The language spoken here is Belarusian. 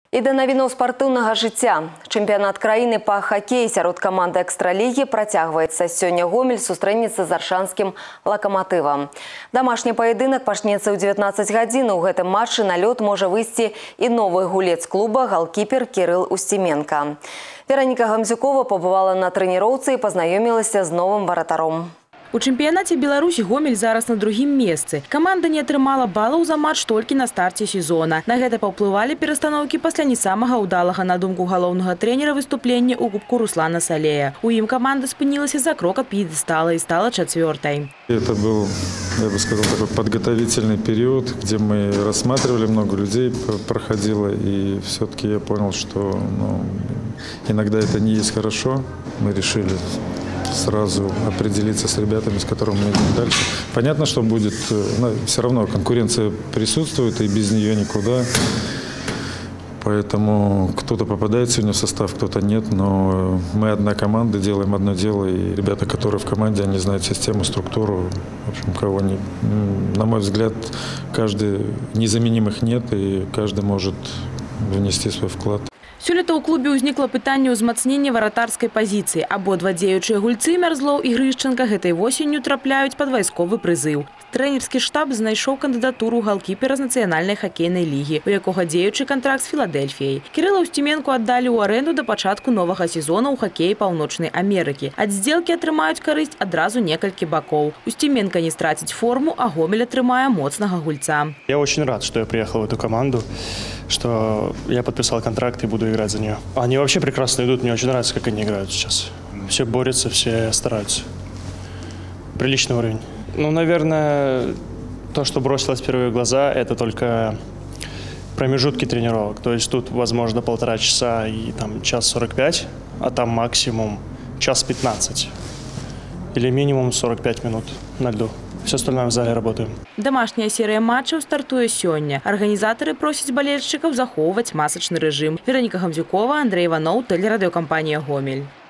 І да навінаў спартыўнага жыцця. Чэмпіянат краіны па хакеі сярод каманды экстралігі працягваецца. Сёння Гомель сустрэнецца з аршанскім лакаматывам. Дамашні паядынак пачнецца ў 19 гадзін. У гэтым матчы на лёд можа выйсці і новы гулец клуба галкіпер Кірыл Устіменка. Вераніка Гамзюкова пабывала на трэніроўцы і пазнаёмілася з новым варатаром. У чэмпіянаце Беларусі Гомель зараз на другім месцы. Каманда не атрымала балаў за матч толькі на старце сезона. На гэта паўплывалі перастаноўкі пасля не самага ўдалага, на думку галоўнага трэнера, выступлення ў кубку Руслана Салея. У ім каманда спынілася за крок ад п'едэстала і стала 4-й. Это был, я бы сказал, такой подготовительный период, где мы рассматривали, много людей проходило, и все-таки я понял, что иногда это не есть хорошо. Мы решили сразу определиться с ребятами, с которыми мы идем дальше. Понятно, что будет, но все равно конкуренция присутствует, и без нее никуда. Поэтому кто-то попадает сегодня в состав, кто-то нет. Но мы одна команда, делаем одно дело. И ребята, которые в команде, они знают систему, структуру. В общем, кого не, на мой взгляд, каждый незаменимых нет, и каждый может внести свой вклад. Сёлета ў клубе ўзнікла пытанне ўзмацнення варатарскай пазіцыі. Абодва дзеючыя гульцы Мярзлоў і Грышчанка гэтай восенню трапляюць пад вайсковы прызыў. Трэнерскі штаб знайшоў кандыдатуру галкіпера з нацыянальнай хакейнай лігі, у якога дзеючы кантракт з Філадельфіяй. Кірыла Устіменку аддалі ў арэнду да пачатку новага сезона ў хакеі Паўночнай Амерыкі. Ад здзелкі атрымаюць карысць адразу некалькі бакоў. Устіменка не страціць форму, а Гомель атрымае моцнага гульца. Я очень рад, что я приехал в эту команду, что я подписал контракт и буду играть за нее. Они вообще прекрасно идут, мне очень нравится, как они играют сейчас. Все борются, все стараются. Приличный уровень. Ну, наверное, то, что бросилось в первые глаза, это только промежутки тренировок. То есть тут, возможно, 1,5 часа и там 1:45, а там максимум 1:15. Или минимум 45 минут на льду. Все остальное в зале работаем. Домашняя серия матчаў стартуе сёння. Арганізатары просяць балельшчыкаў захоўваць масачны рэжым. Вераніка Гамзюкова, Андрей Иванов, тэлерадыёкампанія «Гомель».